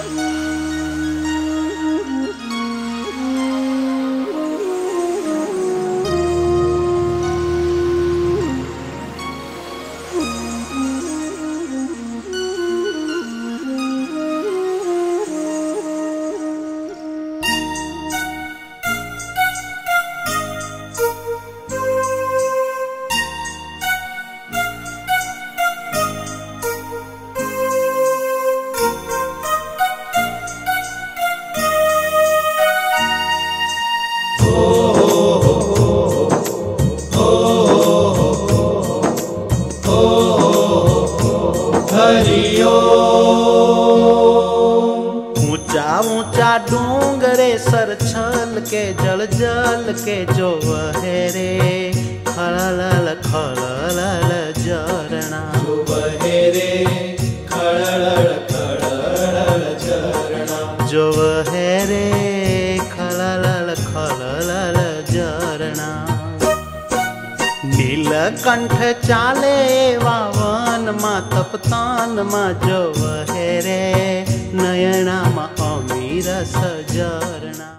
ऊंचा ऊंचा डूंगरे सर छल के जल जल के जो वहे रे खड़ल खड़ल झरना, जो वहे रे खड़ल खड़ल झरना, जो वहे रे खड़ल खड़ल झरना। नीलकंठ चाले वावन मा तपतान मा जो वहे रे नयना मा अमीर सजरना।